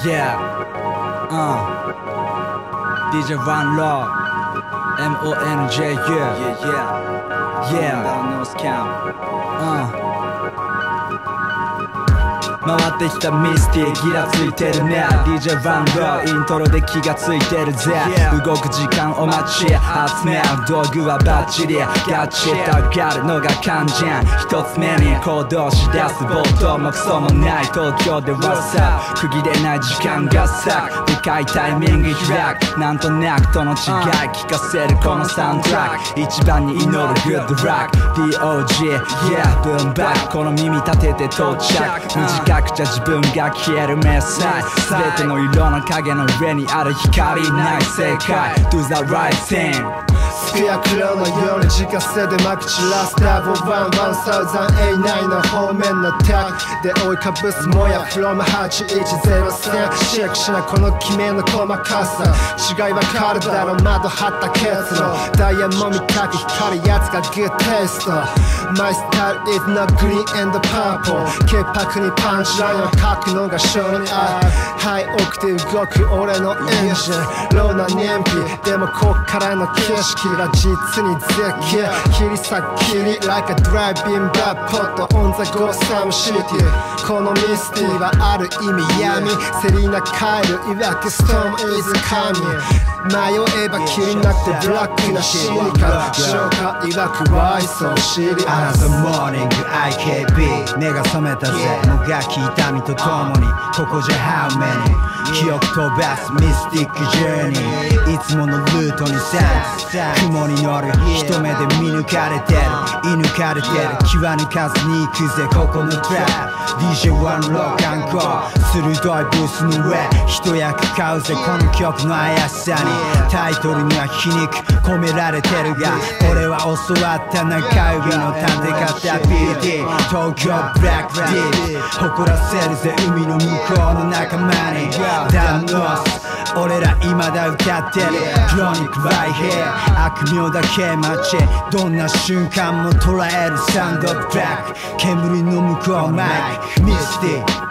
Yeah, DJ Van Law, MONJ, yeah, no scam. 回ってきたミスティギラついてるね DJ バンドイントロで気がついてるぜ動く時間お待ち集め合う道具はバッチリガチッと上がるのが肝心一つ目に行動し出す冒頭もクソもない東京ではさ区切れない時間が咲くでかいタイミング開くなんとなくとの違い聞かせるこのサウンドトラック一番に祈るグッドラック DOG Yeah ブームバックこの耳立てて到着短くじゃ自分が消えるメッセージ全ての色の影の上にある光ない正解 Do the right thing スクエアクロのように自家製でまき散らすダブルワン1000A9 の方面のタックで追いかぶすもや From810 線シェイクしなこの決めの細かさ違いわかるだろ窓張ったケツのダイヤモンドかく光るやつがグッテイスト My style is not green and purple 潔白にパンチラインを書くのが性に合うハイオクで動く俺のエンジンローな燃費でもこっからの景色が実に絶景切り裂く切り Like a driving back pot on the go some city このミスティはある意味闇セリーナカイル曰く Storm is coming 迷えば切りなくてブラックなシリカ消化曰く Why so shitty As a morning IKB 目が覚めたぜもがき痛みとともにここじゃ How many 記憶飛ばすミスティックジャーニーいつものルートにセンス雲に乗る一目で見抜かれてる射抜かれてる気は抜かずに行くぜここのトラップ DJ ワンロックアンコー鋭いブースの上一役買うぜこの曲の怪しさにタイトルには皮肉込められてるが俺は教わった中指の立て方ビリティ東京ブラックディー誇らせるぜ海の向こうの仲間にダウンノース俺ら未だ歌ってるクロニックライヘア悪名だけ待ちどんな瞬間も捉えるサウンドブラック煙の向こうマイクミスティ